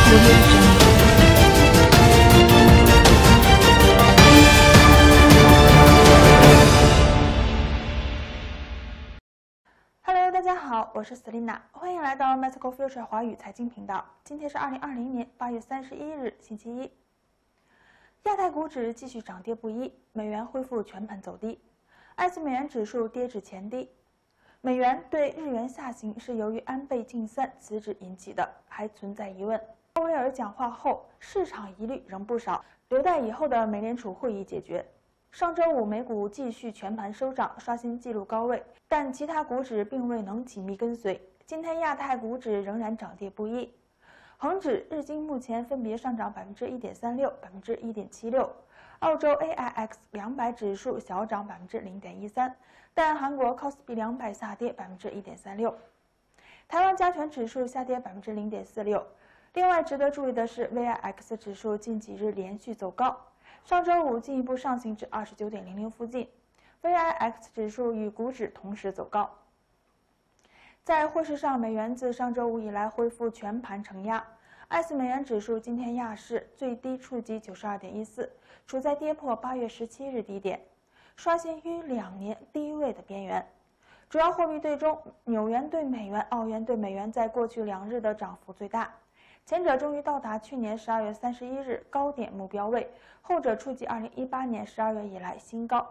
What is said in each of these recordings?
Hello， 大家好，我是 Selina， 欢迎来到 Medical Future 华语财经频道。今天是2020年8月31日，星期一。亚太股指继续涨跌不一，美元恢复全盘走低，爱斯美元指数跌至前低。美元对日元下行是由于安倍晋三辞职引起的，还存在疑问。鲍威尔讲话后，市场疑虑仍不少，留待以后的美联储会议解决。上周五美股继续全盘收涨，刷新纪录高位，但其他股指并未能紧密跟随。今天亚太股指仍然涨跌不一，恒指、日经目前分别上涨1.36%、1.76%，澳洲 AIX 200指数小涨0.13%，但韩国 KOSPI 200下跌1.36%，台湾加权指数下跌0.46%。另外值得注意的是 ，VIX 指数近几日连续走高。上周五进一步上行至29.00附近 ，VIX 指数与股指同时走高。在汇市上，美元自上周五以来恢复全盘承压，爱斯美元指数今天亚市最低触及92.14，处在跌破8月17日低点，刷新于2年低位的边缘。主要货币对中，纽元对美元、澳元对美元在过去2日的涨幅最大。前者终于到达去年12月31日高点目标位，后者触及2018年12月以来新高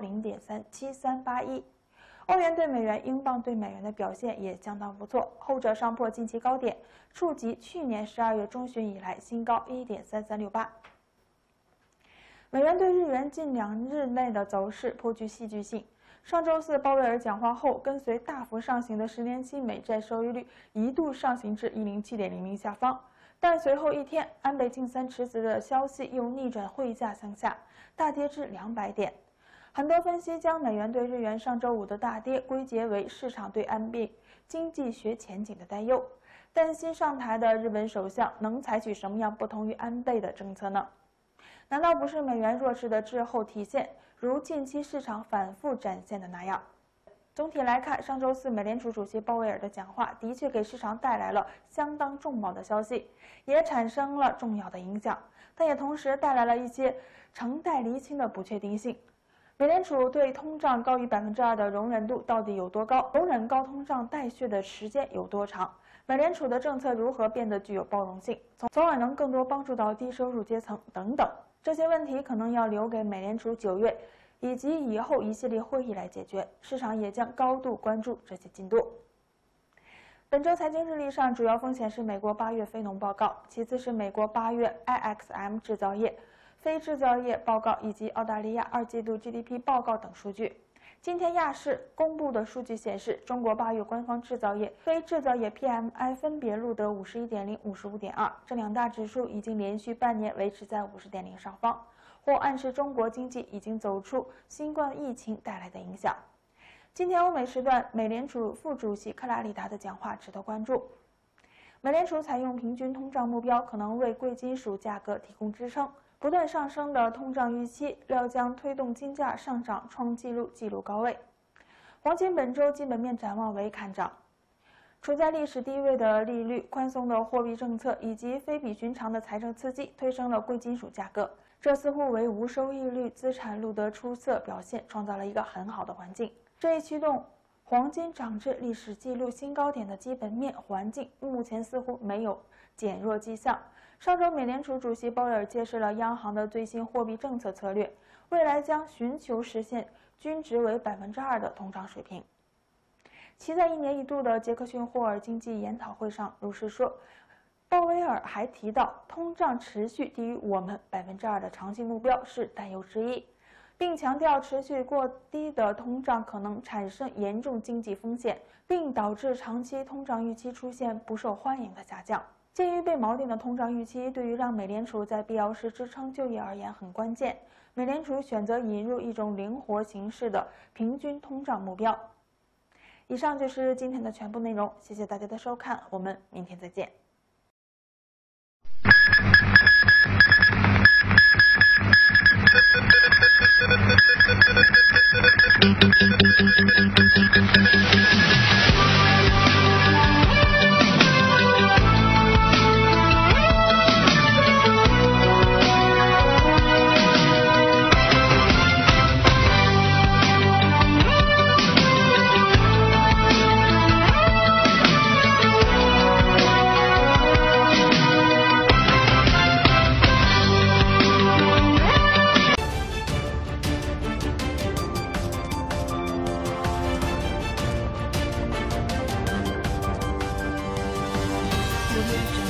0.37381。欧元对美元、英镑对美元的表现也相当不错，后者上破近期高点，触及去年12月中旬以来新高1.3368。美元对日元近2日内的走势颇具戏剧性。上周四鲍威尔讲话后，跟随大幅上行的10年期美债收益率一度上行至107.00下方。但随后一天，安倍晋三辞职的消息又逆转汇价向下，大跌至200点。很多分析将美元对日元上周五的大跌归结为市场对安倍经济学前景的担忧，但新上台的日本首相能采取什么样不同于安倍的政策呢？难道不是美元弱势的滞后体现，如近期市场反复展现的那样？总体来看，上周四美联储主席鲍威尔的讲话的确给市场带来了相当重磅的消息，也产生了重要的影响，但也同时带来了一些成待厘清的不确定性。美联储对通胀高于2%的容忍度到底有多高？容忍高通胀带血的时间有多长？美联储的政策如何变得具有包容性，从而能更多帮助到低收入阶层等等？这些问题可能要留给美联储9月以及以后一系列会议来解决，市场也将高度关注这些进度。本周财经日历上，主要风险是美国8月非农报告，其次是美国8月 IXM 制造业、非制造业报告以及澳大利亚2季度 GDP 报告等数据。今天亚市公布的数据显示，中国8月官方制造业、非制造业 PMI 分别录得51.0、55.2，这2大指数已经连续半年维持在50.0上方，或暗示中国经济已经走出新冠疫情带来的影响。今天欧美时段，美联储副主席克拉里达的讲话值得关注。美联储采用平均通胀目标，可能为贵金属价格提供支撑。不断上升的通胀预期料将推动金价上涨创纪录高位。黄金本周基本面展望为看涨。处在历史低位的利率、宽松的货币政策以及非比寻常的财政刺激推升了贵金属价格，这似乎为无收益率资产录得出色表现创造了一个很好的环境。这一驱动黄金涨至历史纪录新高点的基本面环境目前似乎没有减弱迹象。上周美联储主席鲍威尔揭示了央行的最新货币政策策略，未来将寻求实现均值为2%的通胀水平。其在1年1度的杰克逊霍尔经济研讨会上如是说，鲍威尔还提到，通胀持续低于我们2%的长期目标是担忧之一，并强调持续过低的通胀可能产生严重经济风险，并导致长期通胀预期出现不受欢迎的下降。鉴于被锚定的通胀预期对于让美联储在必要时支撑就业而言很关键，美联储选择引入一种灵活形式的平均通胀目标。以上就是今天的全部内容，谢谢大家的收看，我们明天再见。 股指